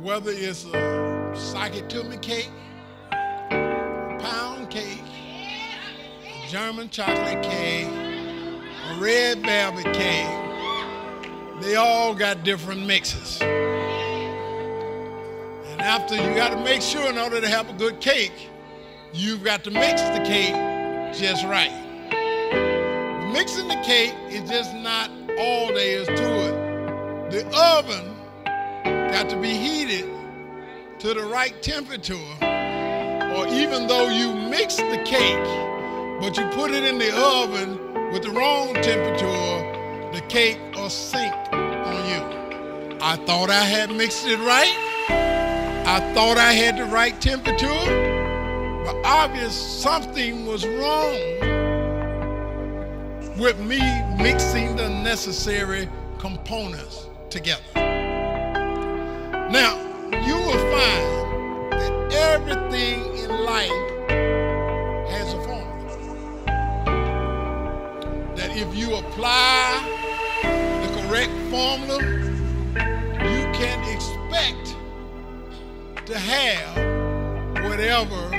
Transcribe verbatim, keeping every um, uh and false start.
whether it's a sock-it-to-me cake, pound cake, a German chocolate cake, a red velvet cake, they all got different mixes. And after, you got to make sure, in order to have a good cake, you've got to mix the cake just right. Mixing the cake is just not all there is to it. The oven got to be heated to the right temperature, or even though you mix the cake, but you put it in the oven with the wrong temperature, the cake will sink on you. I thought I had mixed it right. I thought I had the right temperature, but obviously something was wrong with me mixing the necessary components together. Now, you will find that everything in life has a formula. That if you apply the correct formula, you can expect to have whatever